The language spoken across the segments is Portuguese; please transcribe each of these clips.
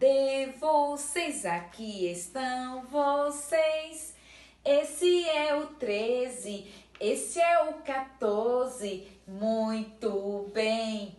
Cadê vocês? Aqui estão vocês. Esse é o 13, esse é o 14. Muito bem,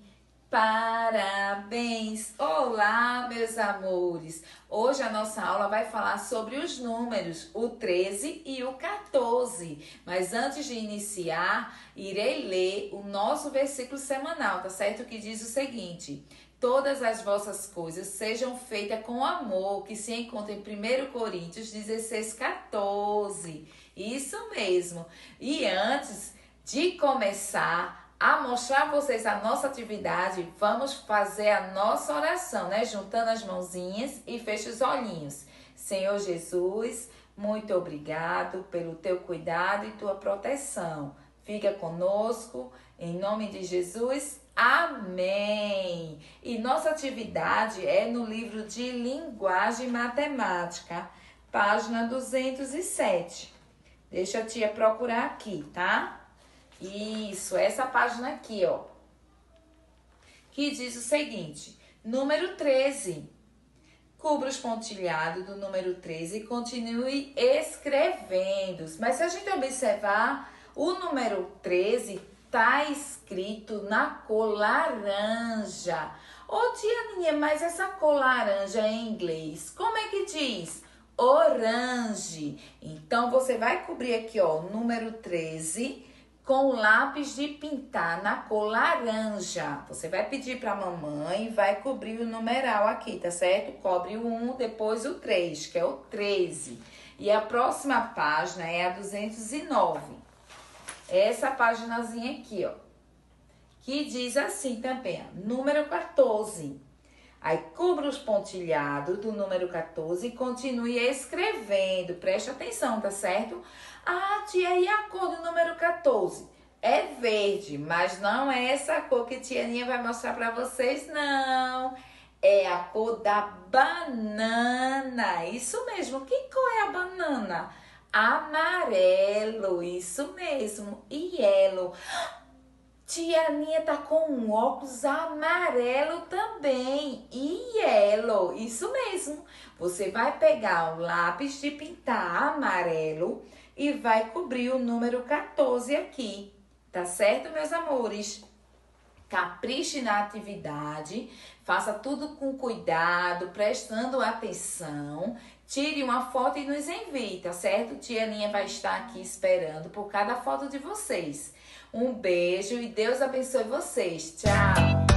parabéns. Olá, meus amores. Hoje a nossa aula vai falar sobre os números, o 13 e o 14. Mas antes de iniciar, irei ler o nosso versículo semanal, tá certo? Que diz o seguinte: todas as vossas coisas sejam feitas com amor, que se encontra em 1 Coríntios 16, 14. Isso mesmo. E antes de começar a mostrar a vocês a nossa atividade, vamos fazer a nossa oração, né? Juntando as mãozinhas e fecha os olhinhos. Senhor Jesus, muito obrigado pelo teu cuidado e tua proteção. Fica conosco, em nome de Jesus. Amém! E nossa atividade é no livro de Linguagem Matemática, página 207. Deixa a tia procurar aqui, tá? Isso, essa página aqui, ó. Que diz o seguinte: número 13. Cubra os pontilhados do número 13 e continue escrevendo. Mas se a gente observar, o número 13 tá escrito na cor laranja. Ô tia Aninha, mas essa cor laranja é em inglês, como é que diz? Orange. Então você vai cobrir aqui, ó, o número 13 com lápis de pintar na cor laranja. Você vai pedir para a mamãe e vai cobrir o numeral aqui, tá certo? Cobre o 1, depois o 3, que é o 13. E a próxima página é a 209. Essa paginazinha aqui, ó, que diz assim também, ó, número 14. Aí, cubra os pontilhados do número 14 e continue escrevendo. Preste atenção, tá certo? Ah, tia, e a cor do número 14? É verde, mas não é essa cor que tia Aninha vai mostrar pra vocês, não. É a cor da banana. Isso mesmo. Que cor é a banana? Amarelo, isso mesmo. E yellow. Tia Aninha tá com um óculos amarelo também. E yellow, isso mesmo. Você vai pegar o lápis de pintar amarelo e vai cobrir o número 14 aqui. Tá certo, meus amores? Capriche na atividade, faça tudo com cuidado, prestando atenção. Tire uma foto e nos envie, tá certo? Tia Aninha vai estar aqui esperando por cada foto de vocês. Um beijo e Deus abençoe vocês. Tchau!